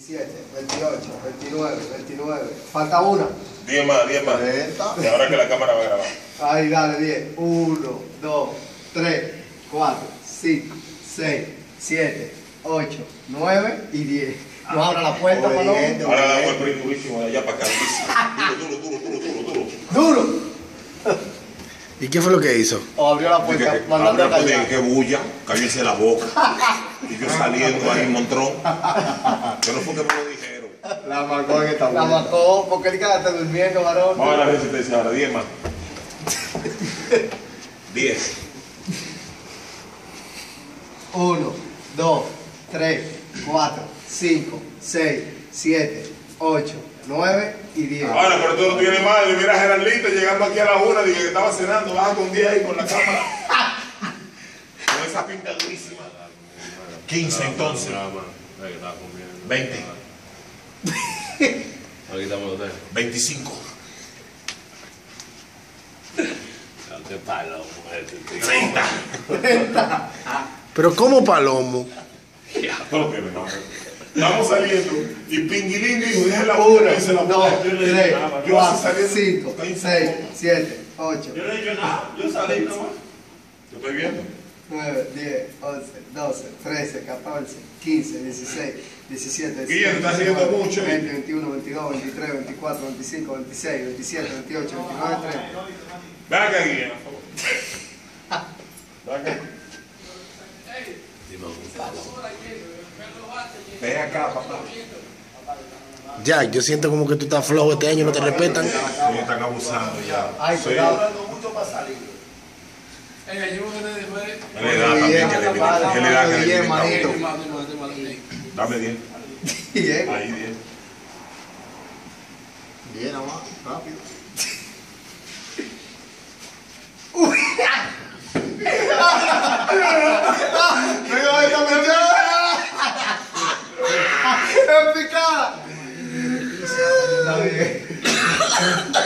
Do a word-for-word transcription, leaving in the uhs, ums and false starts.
veintisiete, veintiocho, veintinueve, veintinueve. Falta una. diez más, diez más. treinta. Y ahora que la cámara va a grabar. Ahí, dale, diez. uno, dos, tres, cuatro, cinco, seis, siete, ocho, nueve y diez. No abra la puerta, Paloma. Ahora damos el print durísimo de allá para acá. Duro, duro, duro, duro, duro, duro. ¡Duro! ¿Y qué fue lo que hizo? O abrió la puerta, Que- que- mandando a abrió la puerta, callar. que bulla, cállese la boca. Y yo saliendo ahí, montrón. Yo no fue que me lo dijeron. La marcó en esta La marcó, porque él quedaste durmiendo, varón. Vamos a la resistencia ahora, diez más. diez. uno, dos, tres, cuatro, cinco, seis, siete, ocho, nueve y diez. Ahora, pero tú no tienes madre. Mira a Geraldito llegando aquí a la una, dije que estaba cenando, baja con diez ahí con la cámara. Con esa pinta durísima. quince entonces. veinte. Aquí estamos los veinticinco. Qué palo, treinta. Pero ¿cómo Palomo? Todo lo que venga. Estamos saliendo y Pinguilín dijo, deja la uno, boca y se la dos, boca. tres, Yo así cuatro, saliendo. cinco, Está ahí, seis, saliendo. siete, ocho, Yo no he dicho nada, yo salí nomás. Yo estoy viendo. nueve, diez, once, doce, trece, catorce, quince, dieciséis, diecisiete, Guillermo, estás riendo diecinueve, mucho. veinte, veintiuno, veintidós, veintitrés, veinticuatro, veinticinco, veintiséis, veintisiete, veintiocho, veintinueve, treinta. Ven acá, Guillermo, por favor. Ven acá. Ven acá, papá. Jack, yo siento como que tú estás flojo este año, no te respetan. Ellos están abusando ya. Ay, Sí. cuidado. Es la edad también que le viene. Es la edad que le viene. Manito. Dame diez. Bien. Ahí diez. Bien, nomás, rápido. ¡Venga, esta metió! ¡Es picada! Está bien.